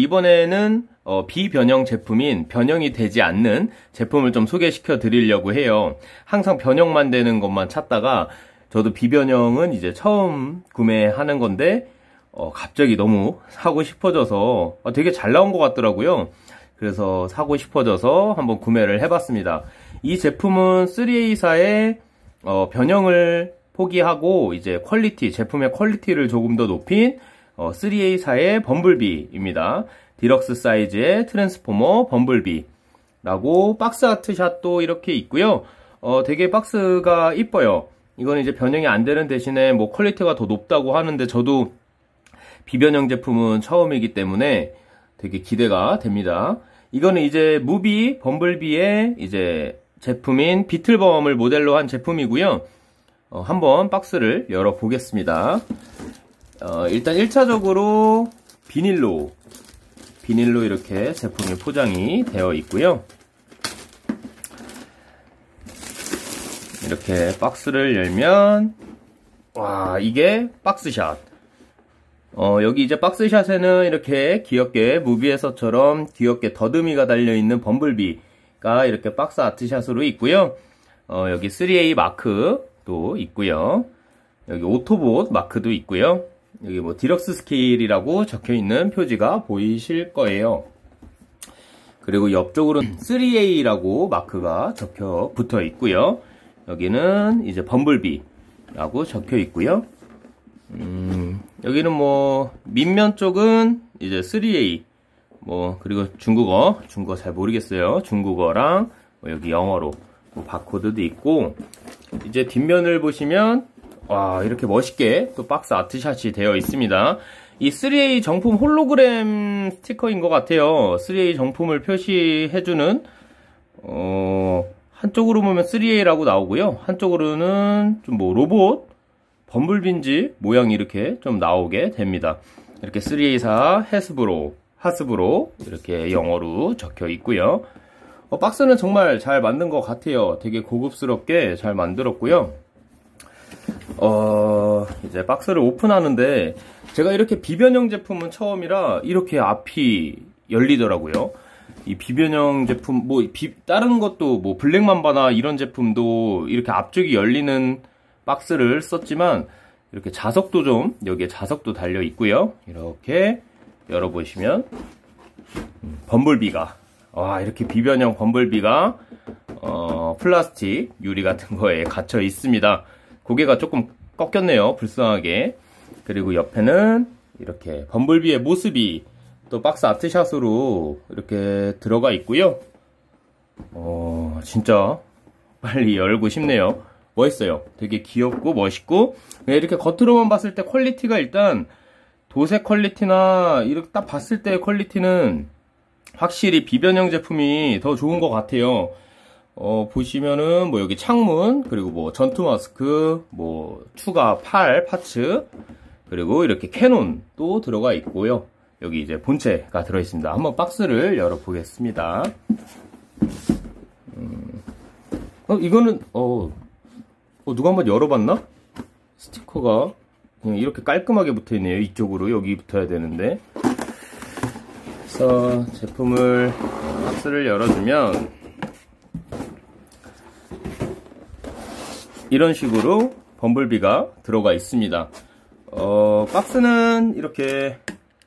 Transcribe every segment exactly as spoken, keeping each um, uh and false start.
이번에는 어, 비변형 제품인 변형이 되지 않는 제품을 좀 소개시켜 드리려고 해요. 항상 변형만 되는 것만 찾다가 저도 비변형은 이제 처음 구매하는 건데 어, 갑자기 너무 사고 싶어져서 어, 되게 잘 나온 것 같더라고요. 그래서 사고 싶어져서 한번 구매를 해봤습니다. 이 제품은 쓰리에이사의 어, 변형을 포기하고 이제 퀄리티, 제품의 퀄리티를 조금 더 높인 어, 쓰리에이사의 범블비입니다. 디럭스 사이즈의 트랜스포머 범블비라고 박스 아트샷도 이렇게 있고요. 어, 되게 박스가 이뻐요. 이거는 이제 변형이 안 되는 대신에 뭐 퀄리티가 더 높다고 하는데 저도 비변형 제품은 처음이기 때문에 되게 기대가 됩니다. 이거는 이제 무비 범블비의 이제 제품인 비틀범을 모델로 한 제품이고요. 어, 한번 박스를 열어 보겠습니다. 어, 일단 일 차적으로 비닐로 비닐로 이렇게 제품이 포장이 되어 있고요. 이렇게 박스를 열면 와, 이게 박스샷. 어, 여기 이제 박스샷에는 이렇게 귀엽게 무비에서처럼 귀엽게 더듬이가 달려있는 범블비가 이렇게 박스 아트샷으로 있고요. 어, 여기 쓰리에이 마크도 있고요. 여기 오토봇 마크도 있고요. 여기 뭐 디럭스 스케일이라고 적혀있는 표지가 보이실 거예요. 그리고 옆쪽으로는 쓰리에이라고 마크가 적혀 붙어 있고요. 여기는 이제 범블비라고 적혀 있고요. 음, 여기는 뭐 밑면 쪽은 이제 쓰리에이 뭐 그리고 중국어 중국어 잘 모르겠어요. 중국어랑 뭐 여기 영어로 뭐 바코드도 있고 이제 뒷면을 보시면 와, 이렇게 멋있게 또 박스 아트샷이 되어 있습니다. 이 쓰리에이 정품 홀로그램 스티커인 것 같아요. 쓰리에이 정품을 표시해주는 어, 한쪽으로 보면 쓰리에이라고 나오고요. 한쪽으로는 좀 뭐 로봇 범블빈지 모양이 이렇게 좀 나오게 됩니다. 이렇게 쓰리에이사 해스브로 하스브로 이렇게 영어로 적혀 있고요. 어, 박스는 정말 잘 만든 것 같아요. 되게 고급스럽게 잘 만들었고요. 어, 이제 박스를 오픈하는데 제가 이렇게 비변형 제품은 처음이라 이렇게 앞이 열리더라고요. 이 비변형 제품 뭐 비, 다른 것도 뭐 블랙맘바나 이런 제품도 이렇게 앞쪽이 열리는 박스를 썼지만 이렇게 자석도 좀 여기에 자석도 달려 있고요. 이렇게 열어보시면 음, 범블비가 와, 이렇게 비변형 범블비가 어, 플라스틱 유리 같은 거에 갇혀 있습니다. 고개가 조금 꺾였네요. 불쌍하게. 그리고 옆에는 이렇게 범블비의 모습이 또 박스 아트샷으로 이렇게 들어가 있고요. 어, 진짜 빨리 열고 싶네요. 멋있어요. 되게 귀엽고 멋있고 이렇게 겉으로만 봤을 때 퀄리티가 일단 도색 퀄리티나 이렇게 딱 봤을 때 퀄리티는 확실히 비변형 제품이 더 좋은 것 같아요. 어, 보시면은 뭐 여기 창문 그리고 뭐 전투 마스크 뭐 추가 팔 파츠 그리고 이렇게 캐논도 들어가 있고요. 여기 이제 본체가 들어 있습니다. 한번 박스를 열어 보겠습니다. 음, 어, 이거는 어, 어 누가 한번 열어봤나? 스티커가 그냥 이렇게 깔끔하게 붙어 있네요. 이쪽으로 여기 붙어야 되는데. 그래서 제품을 박스를 열어주면 이런 식으로 범블비가 들어가 있습니다. 어, 박스는 이렇게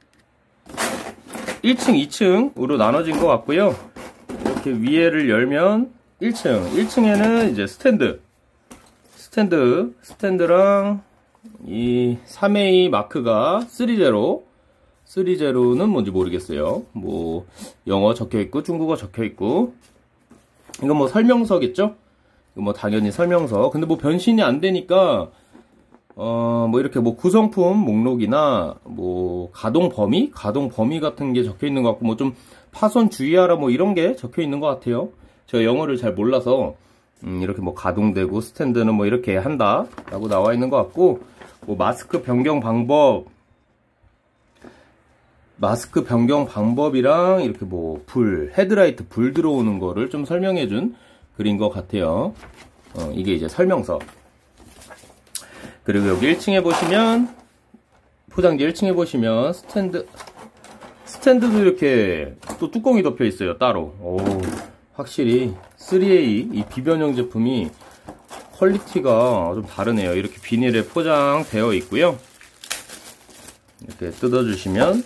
일 층, 이 층으로 나눠진 것 같고요. 이렇게 위에를 열면 일 층, 일 층에는 이제 스탠드, 스탠드, 스탠드랑 이 쓰리에이 마크가 쓰리십, 쓰리십는 뭔지 모르겠어요. 뭐 영어 적혀 있고 중국어 적혀 있고 이건 뭐 설명서겠죠? 뭐 당연히 설명서. 근데 뭐 변신이 안 되니까 어 뭐 이렇게 뭐 구성품 목록이나 뭐 가동 범위, 가동 범위 같은 게 적혀 있는 것 같고 뭐 좀 파손 주의하라 뭐 이런 게 적혀 있는 것 같아요. 제가 영어를 잘 몰라서 음 이렇게 뭐 가동되고 스탠드는 뭐 이렇게 한다라고 나와 있는 것 같고 뭐 마스크 변경 방법, 마스크 변경 방법이랑 이렇게 뭐 불, 헤드라이트 불 들어오는 거를 좀 설명해준 글인 것 같아요. 어, 이게 이제 설명서. 그리고 여기 일 층에 보시면 포장지 일 층에 보시면 스탠드 스탠드도 이렇게 또 뚜껑이 덮여 있어요, 따로. 오, 확실히 쓰리에이 이 비변형 제품이 퀄리티가 좀 다르네요. 이렇게 비닐에 포장되어 있고요. 이렇게 뜯어주시면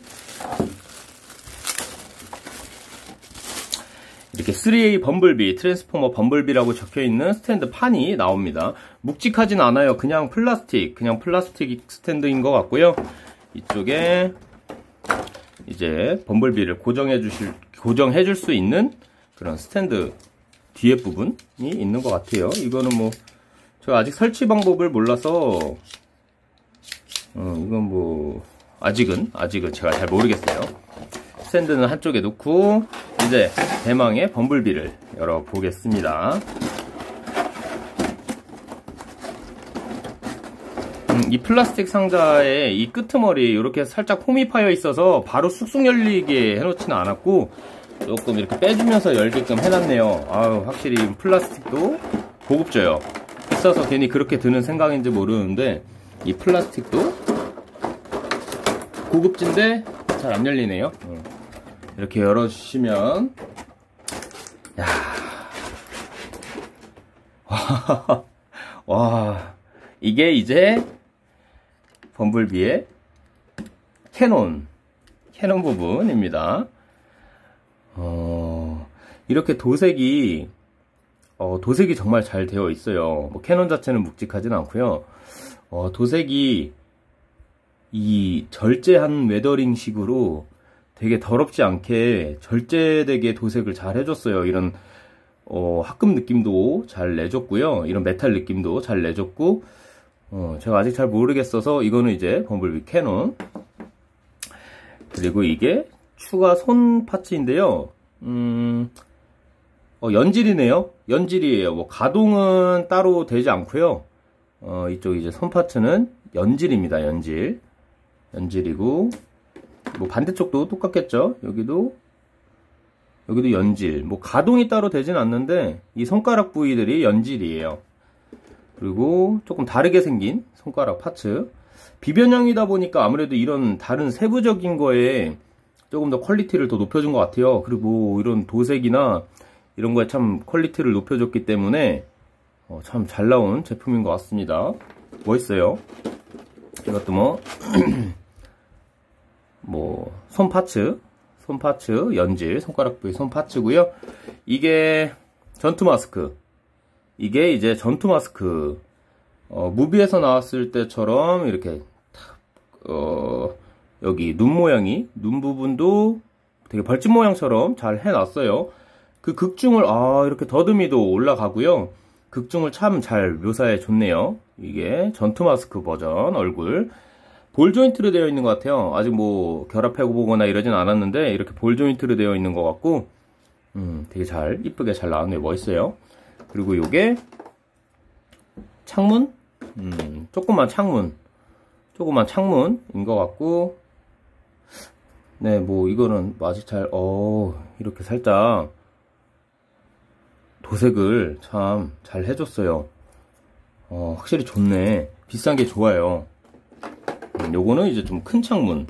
이렇게 쓰리에이 범블비, 트랜스포머 범블비라고 적혀있는 스탠드 판이 나옵니다. 묵직하진 않아요. 그냥 플라스틱, 그냥 플라스틱 스탠드인 것 같고요. 이쪽에 이제 범블비를 고정해 주실, 고정해 줄 수 있는 그런 스탠드 뒤에 부분이 있는 것 같아요. 이거는 뭐 제가 아직 설치 방법을 몰라서 어, 이건 뭐 아직은 아직은 제가 잘 모르겠어요. 스탠드는 한쪽에 놓고 이제 대망의 범블비를 열어보겠습니다. 음, 이 플라스틱 상자에 이 끄트머리 이렇게 살짝 홈이 파여 있어서 바로 쑥쑥 열리게 해놓지는 않았고 조금 이렇게 빼주면서 열게끔 해놨네요. 아유, 확실히 플라스틱도 고급져요. 비싸서 괜히 그렇게 드는 생각인지 모르는데 이 플라스틱도 고급진데 잘 안 열리네요. 이렇게 열어주시면 야, 와, 와, 이게 이제 범블비의 캐논 캐논 부분입니다. 어, 이렇게 도색이 어, 도색이 정말 잘 되어 있어요. 뭐 캐논 자체는 묵직하진 않고요. 어, 도색이 이 절제한 웨더링 식으로 되게 더럽지 않게 절제되게 도색을 잘 해줬어요. 이런 어, 합금 느낌도 잘 내줬고요. 이런 메탈 느낌도 잘 내줬고 어, 제가 아직 잘 모르겠어서 이거는 이제 범블비 캐논. 그리고 이게 추가 손 파츠인데요. 음, 어, 연질이네요. 연질이에요. 뭐 가동은 따로 되지 않고요. 어, 이쪽 이제 손 파츠는 연질입니다. 연질. 연질이고 뭐 반대쪽도 똑같겠죠. 여기도 여기도 연질. 뭐 가동이 따로 되진 않는데 이 손가락 부위들이 연질이에요. 그리고 조금 다르게 생긴 손가락 파츠. 비변형이다 보니까 아무래도 이런 다른 세부적인 거에 조금 더 퀄리티를 더 높여준 것 같아요. 그리고 이런 도색이나 이런 거에 참 퀄리티를 높여줬기 때문에 어, 참 잘 나온 제품인 것 같습니다. 멋있어요. 이것도 뭐 뭐 손파츠, 손파츠, 연질, 손가락 부위 손파츠고요. 이게 전투 마스크. 이게 이제 전투 마스크. 어, 무비에서 나왔을 때처럼 이렇게 어, 여기 눈 모양이, 눈 부분도 되게 벌집 모양처럼 잘 해놨어요. 그 극중을 아 이렇게 더듬이도 올라가고요. 극중을 참 잘 묘사해 줬네요. 이게 전투 마스크 버전 얼굴. 볼 조인트로 되어 있는 것 같아요. 아직 뭐 결합해 보거나 이러진 않았는데 이렇게 볼 조인트로 되어 있는 것 같고 음, 되게 잘 이쁘게 잘 나왔네요. 멋있어요. 그리고 요게 창문? 음, 조그만 창문 조그만 창문인 것 같고 네, 뭐 이거는 아직 잘 어, 이렇게 살짝 도색을 참 잘 해줬어요. 어, 확실히 좋네. 비싼 게 좋아요. 음, 요거는 이제 좀 큰 창문.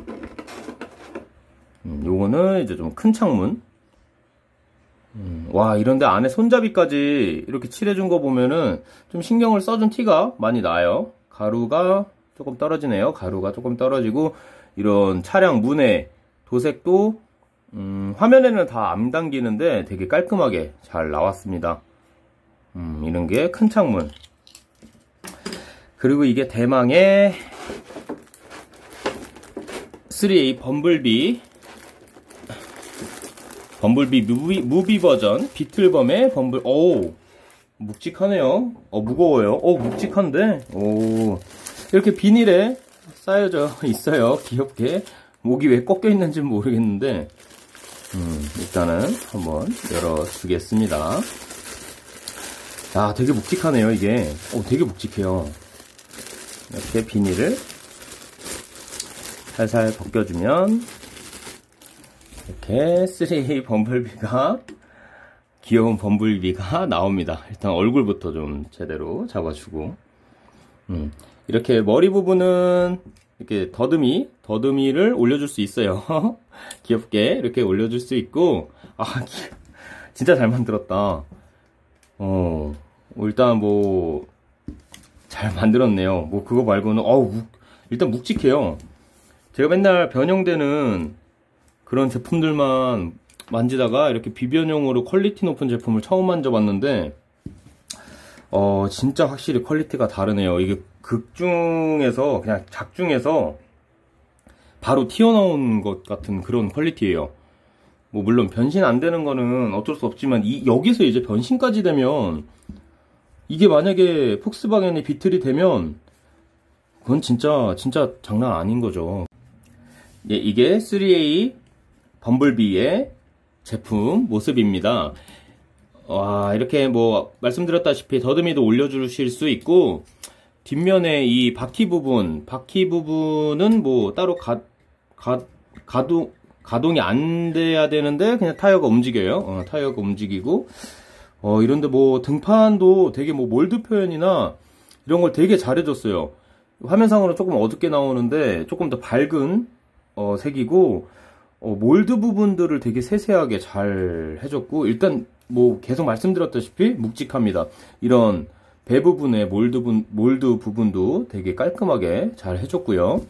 음, 요거는 이제 좀 큰 창문. 음, 와, 이런데 안에 손잡이까지 이렇게 칠해준 거 보면은 좀 신경을 써준 티가 많이 나요. 가루가 조금 떨어지네요. 가루가 조금 떨어지고, 이런 차량 문의 도색도, 음, 화면에는 다 안 담기는데 되게 깔끔하게 잘 나왔습니다. 음, 이런 게 큰 창문. 그리고 이게 대망의 쓰리에이 범블비 범블비 무비, 무비 버전 비틀범의 범블. 오, 묵직하네요. 어, 무거워요. 어, 묵직한데. 오, 이렇게 비닐에 쌓여져 있어요. 귀엽게. 목이 왜 꺾여 있는지 모르겠는데 음, 일단은 한번 열어주겠습니다. 아, 되게 묵직하네요. 이게. 오, 되게 묵직해요. 이렇게 비닐을 살살 벗겨주면 이렇게 쓰리에이 범블비가, 귀여운 범블비가 나옵니다. 일단 얼굴부터 좀 제대로 잡아주고 음, 이렇게 머리 부분은 이렇게 더듬이, 더듬이를 올려줄 수 있어요. 귀엽게 이렇게 올려줄 수 있고, 아, 진짜 잘 만들었다. 어, 일단 뭐, 잘 만들었네요. 뭐, 그거 말고는, 어우, 일단 묵직해요. 제가 맨날 변형되는 그런 제품들만 만지다가 이렇게 비변용으로 퀄리티 높은 제품을 처음 만져봤는데, 어, 진짜 확실히 퀄리티가 다르네요. 이게 극중에서, 그냥 작중에서 바로 튀어나온 것 같은 그런 퀄리티예요. 뭐, 물론 변신 안 되는 거는 어쩔 수 없지만, 이, 여기서 이제 변신까지 되면, 이게 만약에 폭스바겐의 비틀이 되면, 그건 진짜, 진짜 장난 아닌 거죠. 예, 이게 쓰리 에이 범블비의 제품 모습입니다. 와, 이렇게 뭐 말씀드렸다시피 더듬이도 올려주실 수 있고, 뒷면에 이 바퀴 부분, 바퀴 부분은 뭐 따로 가, 가, 가동, 가동이 안 돼야 되는데 그냥 타이어가 움직여요. 어, 타이어가 움직이고, 어, 이런데 뭐 등판도 되게 뭐 몰드 표현이나 이런 걸 되게 잘해줬어요. 화면상으로 조금 어둡게 나오는데 조금 더 밝은 어, 색이고, 어, 몰드 부분들을 되게 세세하게 잘 해줬고, 일단 뭐 계속 말씀드렸다시피 묵직합니다. 이런 배 부분의 몰드, 부, 몰드 부분도 되게 깔끔하게 잘 해줬고요.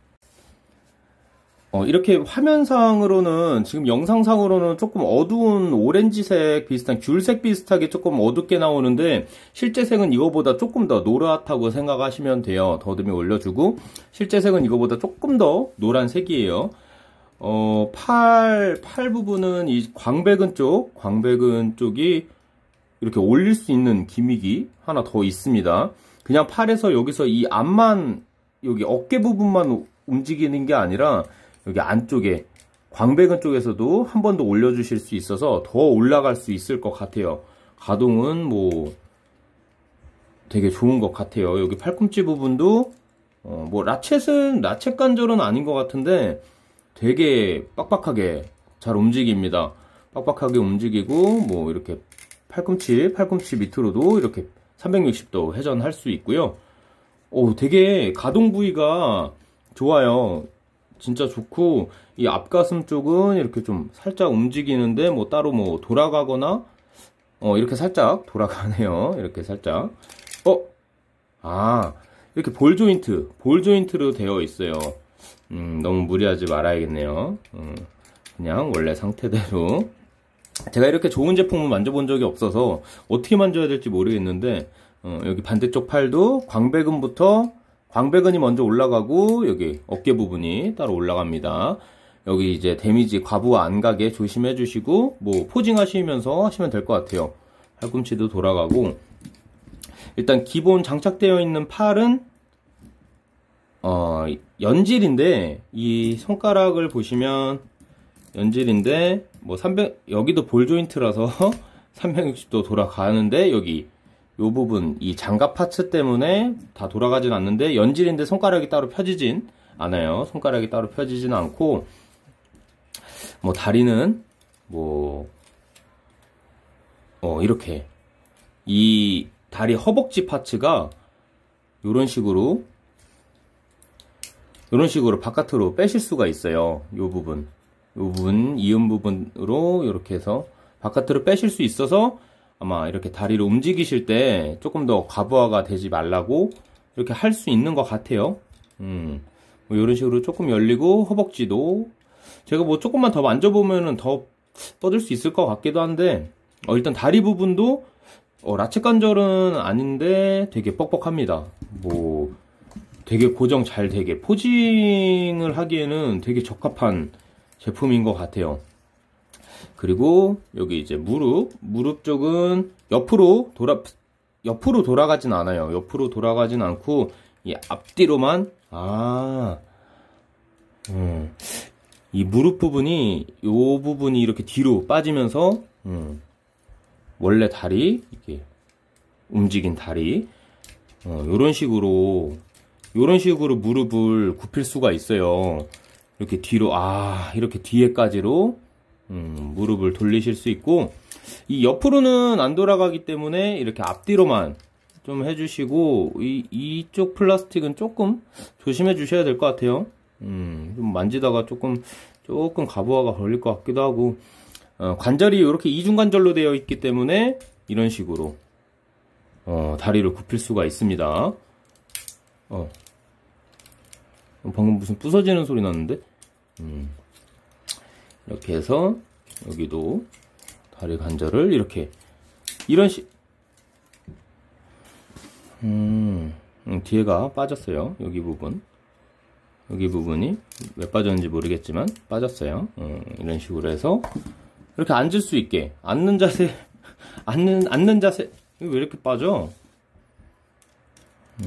어, 이렇게 화면상으로는, 지금 영상상으로는 조금 어두운 오렌지색 비슷한, 귤색 비슷하게 조금 어둡게 나오는데, 실제 색은 이거보다 조금 더 노랗다고 생각하시면 돼요. 더듬이 올려주고, 실제 색은 이거보다 조금 더 노란색이에요. 어, 팔, 팔 부분은 이 광배근 쪽, 광배근 쪽이 이렇게 올릴 수 있는 기믹이 하나 더 있습니다. 그냥 팔에서 여기서 이 앞만, 여기 어깨 부분만 움직이는 게 아니라, 여기 안쪽에 광배근 쪽에서도 한 번 더 올려주실 수 있어서 더 올라갈 수 있을 것 같아요. 가동은 뭐 되게 좋은 것 같아요. 여기 팔꿈치 부분도 어 뭐 라쳇은 라쳇 관절은 아닌 것 같은데 되게 빡빡하게 잘 움직입니다. 빡빡하게 움직이고 뭐 이렇게 팔꿈치 팔꿈치 밑으로도 이렇게 삼백육십 도 회전할 수 있고요. 오, 되게 가동 부위가 좋아요. 진짜 좋고, 이 앞가슴 쪽은 이렇게 좀 살짝 움직이는데 뭐 따로 뭐 돌아가거나 어 이렇게 살짝 돌아가네요. 이렇게 살짝 어? 아, 이렇게 볼 조인트 볼 조인트로 되어 있어요. 음, 너무 무리하지 말아야겠네요. 음, 그냥 원래 상태대로. 제가 이렇게 좋은 제품을 만져본 적이 없어서 어떻게 만져야 될지 모르겠는데, 어, 여기 반대쪽 팔도 광배근부터 광배근이 먼저 올라가고 여기 어깨 부분이 따로 올라갑니다. 여기 이제 데미지 과부 안 가게 조심해 주시고 뭐 포징 하시면서 하시면 될 것 같아요. 팔꿈치도 돌아가고, 일단 기본 장착되어 있는 팔은 어 연질인데, 이 손가락을 보시면 연질인데 뭐 삼백, 여기도 볼 조인트라서 삼백육십 도 돌아가는데, 여기 요 부분, 이 장갑 파츠 때문에 다 돌아가진 않는데, 연질인데 손가락이 따로 펴지진 않아요. 손가락이 따로 펴지진 않고, 뭐 다리는 뭐 어 이렇게 이 다리 허벅지 파츠가 요런 식으로 요런 식으로 바깥으로 빼실 수가 있어요. 요 부분, 요 부분 이음 부분으로 이렇게 해서 바깥으로 빼실 수 있어서, 아마 이렇게 다리를 움직이실 때 조금 더 과부하가 되지 말라고 이렇게 할 수 있는 것 같아요. 음, 뭐 이런 식으로 조금 열리고, 허벅지도 제가 뭐 조금만 더 만져보면은 더 뻗을 수 있을 것 같기도 한데, 어, 일단 다리 부분도 어, 라쳇 관절은 아닌데 되게 뻑뻑합니다. 뭐 되게 고정 잘 되게 포징을 하기에는 되게 적합한 제품인 것 같아요. 그리고 여기 이제 무릎, 무릎 쪽은 옆으로 돌아, 옆으로 돌아가진 않아요. 옆으로 돌아가진 않고, 이 앞뒤로만, 아, 음, 이 무릎 부분이, 요 부분이 이렇게 뒤로 빠지면서, 음, 원래 다리, 이렇게 움직인 다리, 어, 요런 식으로, 요런 식으로 무릎을 굽힐 수가 있어요. 이렇게 뒤로, 아, 이렇게 뒤에까지로, 음, 무릎을 돌리실 수 있고, 이 옆으로는 안 돌아가기 때문에 이렇게 앞뒤로만 좀 해주시고, 이, 이쪽 플라스틱은 조금 조심해 주셔야 될 것 같아요. 음, 좀 만지다가 조금, 조금 가부하가 걸릴 것 같기도 하고, 어, 관절이 이렇게 이중관절로 되어 있기 때문에 이런 식으로, 어, 다리를 굽힐 수가 있습니다. 어. 방금 무슨 부서지는 소리 났는데? 음. 이렇게 해서, 여기도 다리 관절을 이렇게, 이런 식, 음, 음, 뒤에가 빠졌어요. 여기 부분. 여기 부분이 왜 빠졌는지 모르겠지만 빠졌어요. 음, 이런 식으로 해서 이렇게 앉을 수 있게 앉는 자세 앉는 앉는 자세 왜 이렇게 빠져? 음.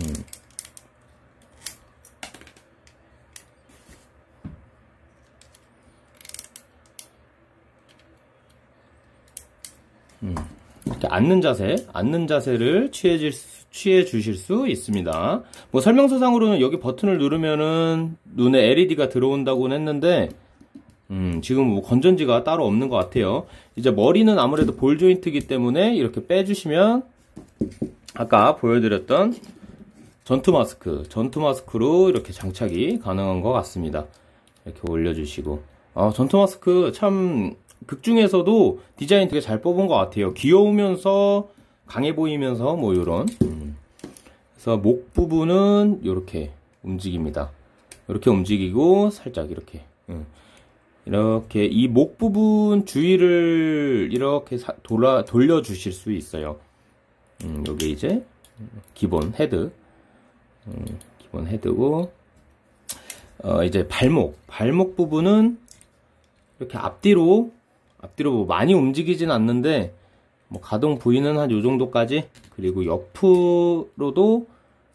음. 이렇게 앉는 자세 앉는 자세를 취해질 수, 취해 주실 수 있습니다. 뭐 설명서상으로는 여기 버튼을 누르면은 눈에 엘이디가 들어온다고는 했는데 음, 지금 뭐 건전지가 따로 없는 것 같아요. 이제 머리는 아무래도 볼 조인트이기 때문에 이렇게 빼주시면 아까 보여드렸던 전투 마스크, 전투 마스크로 이렇게 장착이 가능한 것 같습니다. 이렇게 올려주시고, 아, 전투 마스크 참 극 중에서도 디자인 되게 잘 뽑은 것 같아요. 귀여우면서 강해 보이면서 뭐 요런. 음. 그래서 목 부분은 이렇게 움직입니다. 이렇게 움직이고 살짝 이렇게. 음. 이렇게 이 목 부분 주위를 이렇게 사, 돌아, 돌려주실 수 있어요. 음, 요게 이제 기본 헤드. 음, 기본 헤드고, 어, 이제 발목. 발목 부분은 이렇게 앞뒤로, 앞뒤로 뭐 많이 움직이진 않는데, 뭐 가동 부위는 한 요 정도까지. 그리고 옆으로도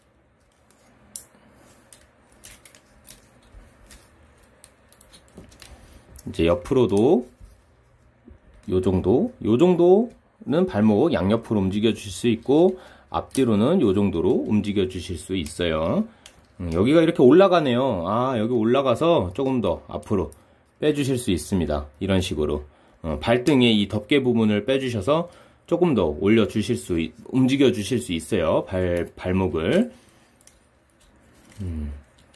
이제 옆으로도 요 정도, 요 정도는 발목 양옆으로 움직여 주실 수 있고 앞뒤로는 요 정도로 움직여 주실 수 있어요. 음, 여기가 이렇게 올라가네요. 아, 여기 올라가서 조금 더 앞으로 빼주실 수 있습니다. 이런 식으로 어, 발등의 이 덮개 부분을 빼주셔서 조금 더 올려 주실 수, 움직여 주실 수 있어요. 발, 발목을. 음.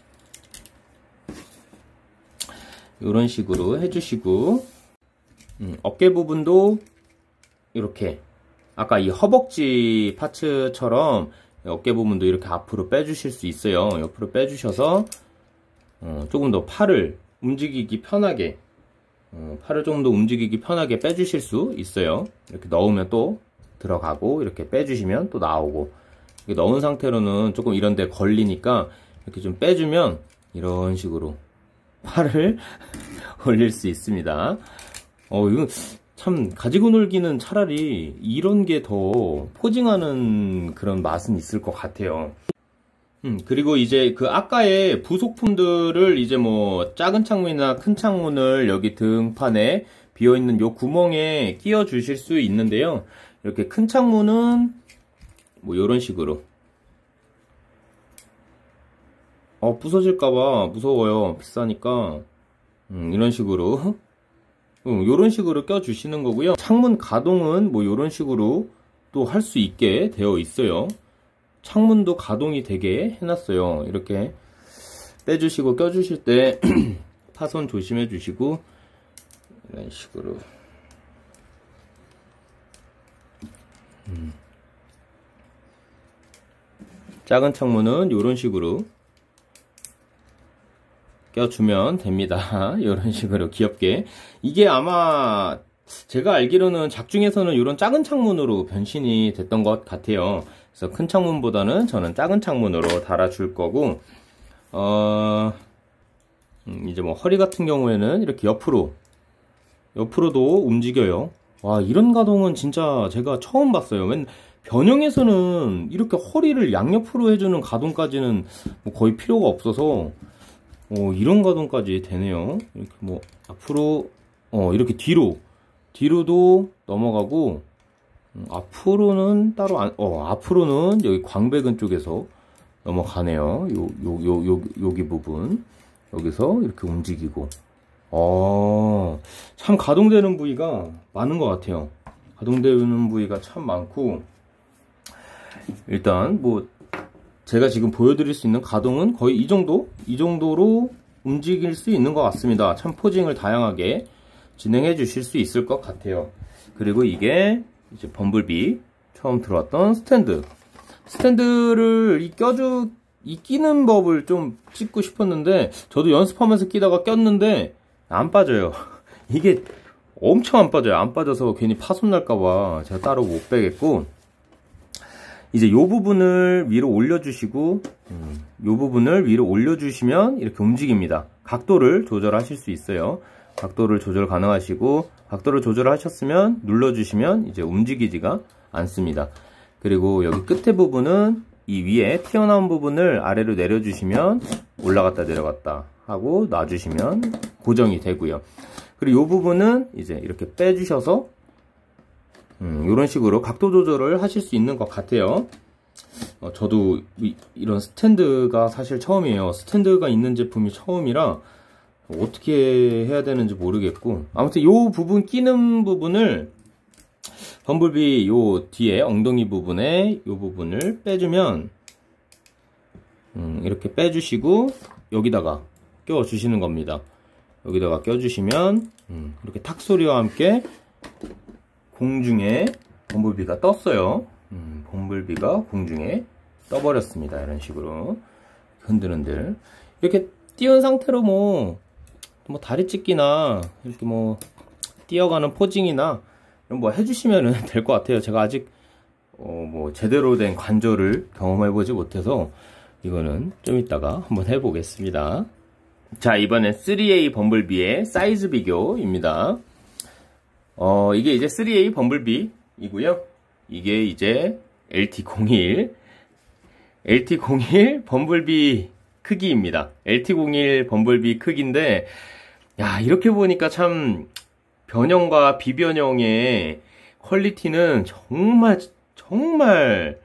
이런 식으로 해주시고, 음, 어깨 부분도 이렇게 아까 이 허벅지 파츠처럼 어깨 부분도 이렇게 앞으로 빼주실 수 있어요. 옆으로 빼주셔서 어, 조금 더 팔을 움직이기 편하게 어, 팔을 조금 더 움직이기 편하게 빼주실 수 있어요. 이렇게 넣으면 또 들어가고 이렇게 빼주시면 또 나오고, 이렇게 넣은 상태로는 조금 이런 데 걸리니까 이렇게 좀 빼주면 이런 식으로 팔을 올릴 수 있습니다. 어, 이거 참 가지고 놀기는 차라리 이런 게 더 포징하는 그런 맛은 있을 것 같아요. 음, 그리고 이제 그 아까의 부속품들을 이제 뭐 작은 창문이나 큰 창문을 여기 등판에 비어있는 요 구멍에 끼워 주실 수 있는데요. 이렇게 큰 창문은 뭐 요런 식으로 어, 부서질까봐 무서워요. 비싸니까. 음, 이런 식으로. 음, 요런 식으로 껴주시는 거고요. 창문 가동은 뭐 요런 식으로 또 할 수 있게 되어 있어요. 창문도 가동이 되게 해놨어요. 이렇게 빼주시고 껴주실 때 파손 조심해 주시고, 이런 식으로. 음. 작은 창문은 요런 식으로 껴주면 됩니다. 이런 식으로 귀엽게. 이게 아마 제가 알기로는 작중에서는 이런 작은 창문으로 변신이 됐던 것 같아요. 그래서 큰 창문보다는 저는 작은 창문으로 달아줄 거고, 어, 음, 이제 뭐 허리 같은 경우에는 이렇게 옆으로, 옆으로도 움직여요. 와, 이런 가동은 진짜 제가 처음 봤어요. 맨 변형에서는 이렇게 허리를 양옆으로 해주는 가동까지는 뭐 거의 필요가 없어서, 어, 이런 가동까지 되네요. 이렇게 뭐 앞으로 어 이렇게 뒤로 뒤로도 넘어가고, 음, 앞으로는 따로 안, 어 앞으로는 여기 광배근 쪽에서 넘어가네요. 요 요 요 요 여기 부분 여기서 이렇게 움직이고, 어, 참 가동되는 부위가 많은 것 같아요. 가동되는 부위가 참 많고, 일단 뭐 제가 지금 보여드릴 수 있는 가동은 거의 이 정도? 이 정도로 움직일 수 있는 것 같습니다. 참 포징을 다양하게 진행해 주실 수 있을 것 같아요. 그리고 이게 이제 범블비 처음 들어왔던 스탠드. 스탠드를 이 껴주, 이 끼는 법을 좀 찍고 싶었는데, 저도 연습하면서 끼다가 꼈는데, 안 빠져요. 이게 엄청 안 빠져요. 안 빠져서 괜히 파손 날까봐 제가 따로 못 빼겠고, 이제 요 부분을 위로 올려주시고, 음, 요 부분을 위로 올려주시면 이렇게 움직입니다. 각도를 조절하실 수 있어요. 각도를 조절 가능하시고, 각도를 조절하셨으면 눌러주시면 이제 움직이지가 않습니다. 그리고 여기 끝에 부분은 이 위에 튀어나온 부분을 아래로 내려주시면 올라갔다 내려갔다 하고 놔주시면 고정이 되고요. 그리고 이 부분은 이제 이렇게 빼주셔서 음, 이런 식으로 각도 조절을 하실 수 있는 것 같아요. 어, 저도 이, 이런 스탠드가 사실 처음이에요. 스탠드가 있는 제품이 처음이라 어떻게 해야 되는지 모르겠고, 아무튼 이 부분 끼는 부분을 범블비 요 뒤에 엉덩이 부분에 이 부분을 빼주면 음, 이렇게 빼주시고 여기다가 껴 주시는 겁니다. 여기다가 껴주시면 음, 이렇게 탁 소리와 함께 공중에 범블비가 떴어요. 음, 범블비가 공중에 떠버렸습니다. 이런 식으로 흔들흔들 이렇게 띄운 상태로 뭐, 뭐 다리 찢기나 이렇게 뭐 뛰어가는 포징이나 뭐 해주시면 될 것 같아요. 제가 아직 어 뭐 제대로 된 관절을 경험해보지 못해서 이거는 좀 이따가 한번 해보겠습니다. 자, 이번엔 쓰리 에이 범블비의 사이즈 비교입니다. 어 이게 이제 쓰리 에이 범블비이고요. 이게 이제 엘티 공일 엘티 공일 범블비 크기입니다. 엘티 공일 범블비 크기인데, 야, 이렇게 보니까 참 변형과 비변형의 퀄리티는 정말 정말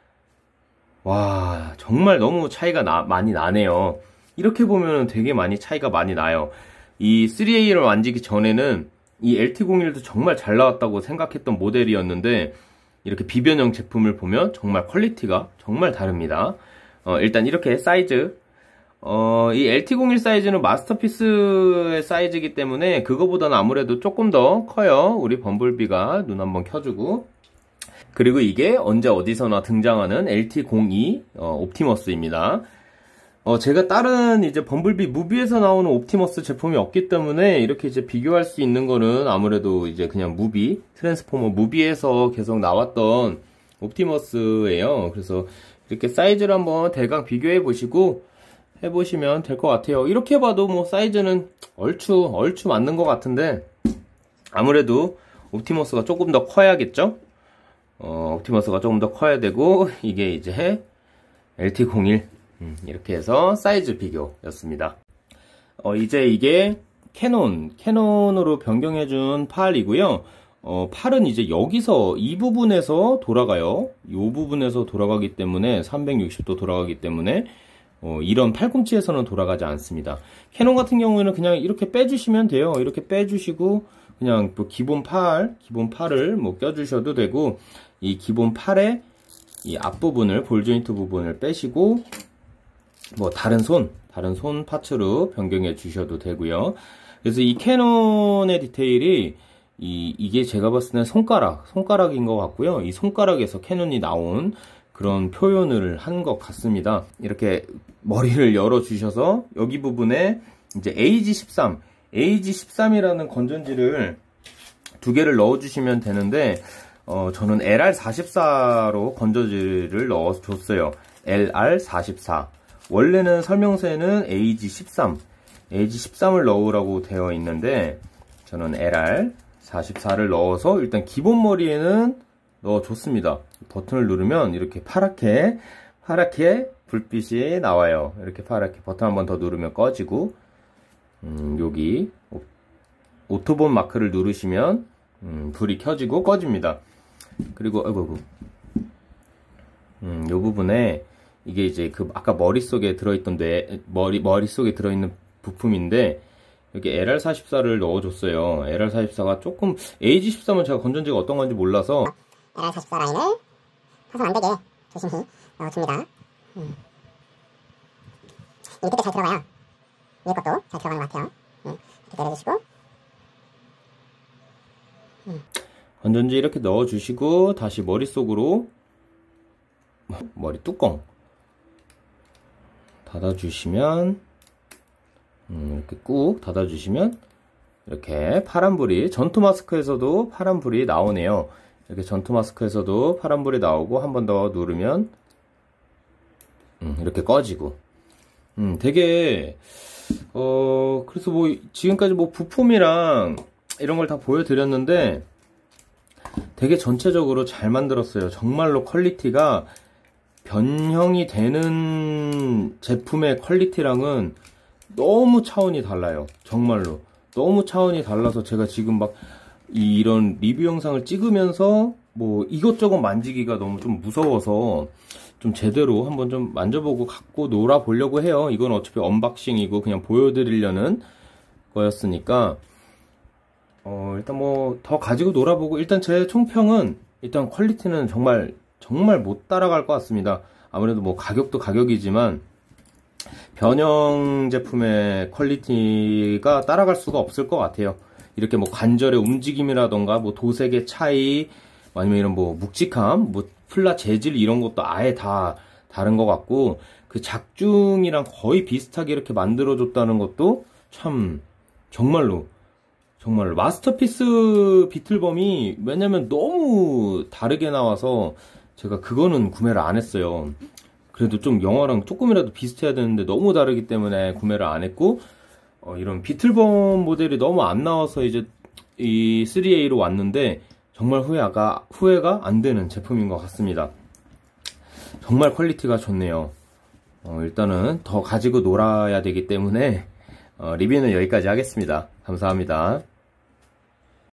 와 정말 너무 차이가 나, 많이 나네요. 이렇게 보면 되게 많이 차이가 많이 나요. 이 쓰리 에이를 만지기 전에는 이 엘티 공일도 정말 잘 나왔다고 생각했던 모델이었는데, 이렇게 비변형 제품을 보면 정말 퀄리티가 정말 다릅니다. 어, 일단 이렇게 사이즈, 어, 이 엘티 공일 사이즈는 마스터피스의 사이즈이기 때문에 그거보다는 아무래도 조금 더 커요. 우리 범블비가 눈 한번 켜주고. 그리고 이게 언제 어디서나 등장하는 엘티 공이 어, 옵티머스입니다. 어, 제가 다른 이제 범블비 무비에서 나오는 옵티머스 제품이 없기 때문에 이렇게 이제 비교할 수 있는 거는 아무래도 이제 그냥 무비, 트랜스포머 무비에서 계속 나왔던 옵티머스예요. 그래서 이렇게 사이즈를 한번 대강 비교해 보시고 해보시면 될 것 같아요. 이렇게 봐도 뭐 사이즈는 얼추 얼추 맞는 것 같은데, 아무래도 옵티머스가 조금 더 커야겠죠? 어, 옵티머스가 조금 더 커야 되고, 이게 이제 엘티 공일 음, 이렇게 해서 사이즈 비교였습니다. 어, 이제 이게 캐논 캐논으로 변경해준 팔이고요. 어, 팔은 이제 여기서 이 부분에서 돌아가요. 이 부분에서 돌아가기 때문에 삼백육십 도 돌아가기 때문에 어, 이런 팔꿈치에서는 돌아가지 않습니다. 캐논 같은 경우에는 그냥 이렇게 빼주시면 돼요. 이렇게 빼주시고 그냥 뭐 기본 팔, 기본 팔을 뭐 껴주셔도 되고, 이 기본 팔의 이 앞부분을, 볼 조인트 부분을 빼시고 뭐 다른 손, 다른 손 파츠로 변경해 주셔도 되고요. 그래서 이 캐논의 디테일이 이, 이게 제가 봤을 때는 손가락, 손가락인 것 같고요. 이 손가락에서 캐논이 나온 그런 표현을 한 것 같습니다. 이렇게 머리를 열어 주셔서 여기 부분에 이제 에이지 십삼, 에이지 십삼이라는 건전지를 두 개를 넣어 주시면 되는데, 어, 저는 엘알 사십사로 건전지를 넣어 줬어요. 엘알 사십사. 원래는 설명서에는 에이지 십삼, 에이지 십삼을 넣으라고 되어 있는데, 저는 엘알 사십사를 넣어서 일단 기본 머리에는 넣어줬습니다. 버튼을 누르면 이렇게 파랗게 파랗게 불빛이 나와요. 이렇게 파랗게 버튼 한 번 더 누르면 꺼지고, 음, 여기 오토본 마크를 누르시면 음, 불이 켜지고 꺼집니다. 그리고 아이고, 아이고. 음, 요 부분에 이게 이제 그 아까 머릿속에 들어있던 뇌 머리 머릿속에 들어있는 부품인데, 여기 엘알 사십사를 넣어줬어요. 엘알 사십사가 조금, 에이지 십삼은 제가 건전지가 어떤 건지 몰라서 엘알 사십사 라인을 파손 안되게 조심히 넣어줍니다. 음. 이 끝에 잘 들어가요. 위에 것도 잘 들어가는 것 같아요. 음. 이렇게 내려주시고 음. 건전지 이렇게 넣어주시고 다시 머릿속으로 머리 뚜껑 닫아주시면 음, 이렇게 꾹 닫아주시면 이렇게 파란불이 전투 마스크에서도 파란불이 나오네요. 이렇게 전투 마스크에서도 파란불이 나오고 한 번 더 누르면 음, 이렇게 꺼지고 음, 되게 어 그래서 뭐 지금까지 뭐 부품이랑 이런 걸 다 보여드렸는데 되게 전체적으로 잘 만들었어요. 정말로 퀄리티가 변형이 되는 제품의 퀄리티랑은 너무 차원이 달라요. 정말로 너무 차원이 달라서 제가 지금 막 이런 리뷰 영상을 찍으면서 뭐 이것저것 만지기가 너무 좀 무서워서 좀 제대로 한번 좀 만져보고 갖고 놀아 보려고 해요. 이건 어차피 언박싱이고 그냥 보여드리려는 거였으니까 어 일단 뭐 더 가지고 놀아보고 일단 제 총평은 일단 퀄리티는 정말 정말 못 따라갈 것 같습니다. 아무래도 뭐 가격도 가격이지만 변형 제품의 퀄리티가 따라갈 수가 없을 것 같아요. 이렇게 뭐 관절의 움직임이라던가 뭐 도색의 차이 아니면 이런 뭐 묵직함, 뭐 플라 재질 이런 것도 아예 다 다른 것 같고 그 작중이랑 거의 비슷하게 이렇게 만들어줬다는 것도 참 정말로 정말 마스터피스 비틀범이 왜냐면 너무 다르게 나와서 제가 그거는 구매를 안 했어요. 그래도 좀 영화랑 조금이라도 비슷해야 되는데 너무 다르기 때문에 구매를 안 했고 어, 이런 비틀범 모델이 너무 안 나와서 이제 이 쓰리 에이로 왔는데 정말 후회가 후회가 안 되는 제품인 것 같습니다. 정말 퀄리티가 좋네요. 어, 일단은 더 가지고 놀아야 되기 때문에 어, 리뷰는 여기까지 하겠습니다. 감사합니다.